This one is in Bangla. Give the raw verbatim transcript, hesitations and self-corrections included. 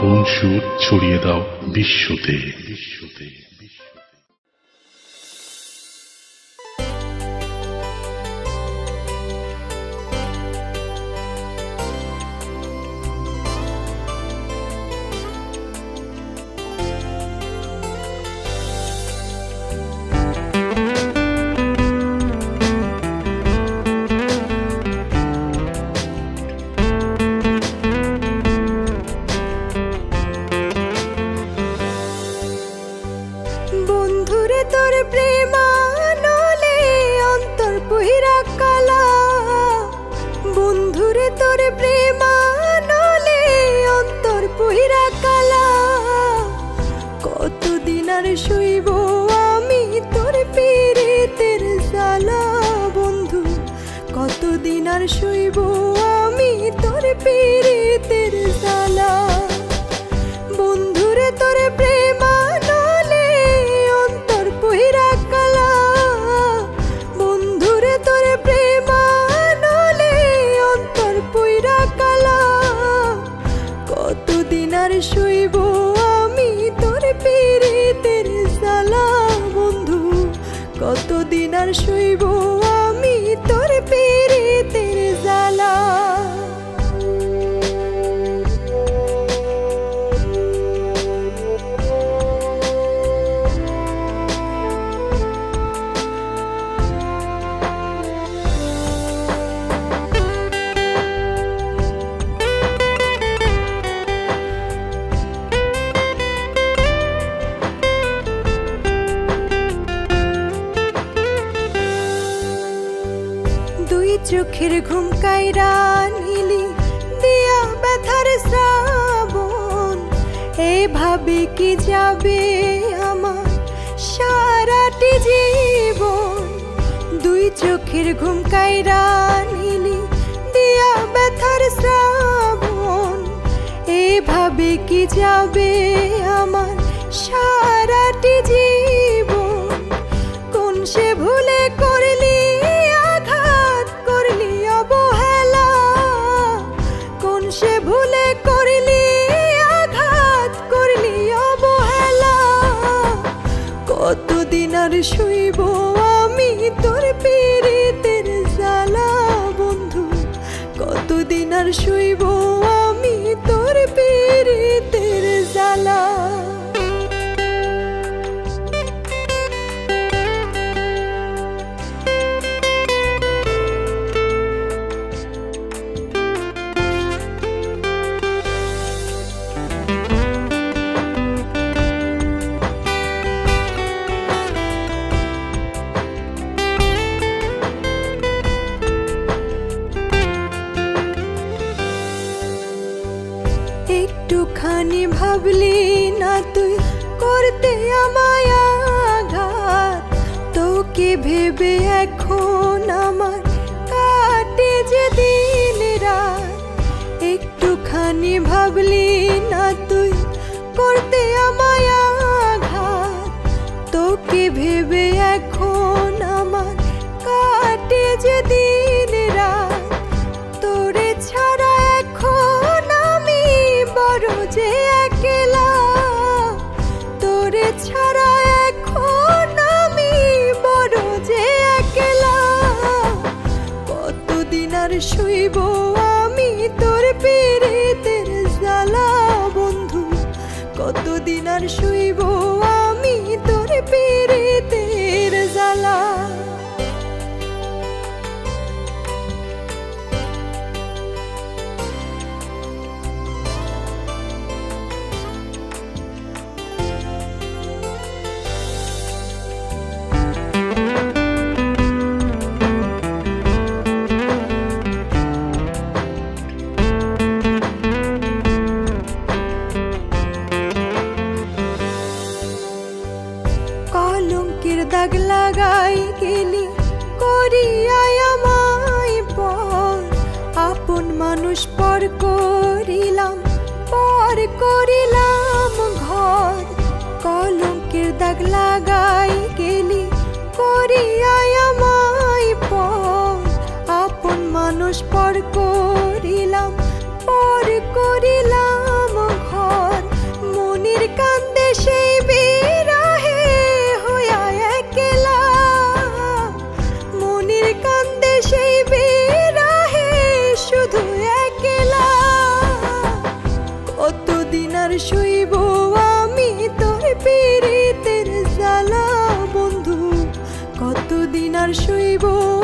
আপন সুর ছড়িয়ে দাও বিশ্বতে। বিশ্বতে চোখের ঘুম কাইরা নীলি দিয়া ব্যথার শ্রাবণ, এভাবে কি যাবে আমার সারাটি জীবন। দুই চোখের ঘুম কাইরা নীলি দিয়া ব্যথার শ্রাবণ, এভাবে কি যাবে আমার সারাটি জীবন। কোন সে ভুলে করলি অবহেলা, কোন সে ভুলে করলি আঘাত করলি অবহেলা। কতদিন আর শুইব আমি তোর পীড়িতের জ্বালা বন্ধু, কতদিন আর শুইব আমি তোর পীড়িতের জ্বালা। একটুখানি ভাবলি না তুই করতে আমায় আঘাত, তোকে ভেবে এখন আমার কাটে যে দিন রাত। একটুখানি ভাবলি না তুই করতে আমায় আঘাত, তোকে ভেবে এখন আমার কাটে যে দিন রাত। তোরে ছাড়া এখন আমি বড় যে একলা, তোরে ছাড়া এখন আমি বড় যে একলা। কতদিন আর শুইব আমি তোর পীড়িতের জ্বালা বন্ধু, কতদিন আর শুইব আমি তোর পীড়িতের জ্বালা। কলঙ্কের দাগ লাগাই গেলি করিয়াই আমায় পর, আপন মানুষ পর করিলাম পর করিলাম ঘর। কলঙ্কের দাগ লাগাই গেলি করিয়াই আমায় পর, আপন মানুষ পর করিলাম পর করিলাম ঘর। কতদিন আর শুইব আমি তোর পীড়িতের জ্বালা বন্ধু, কতদিন আর শুইব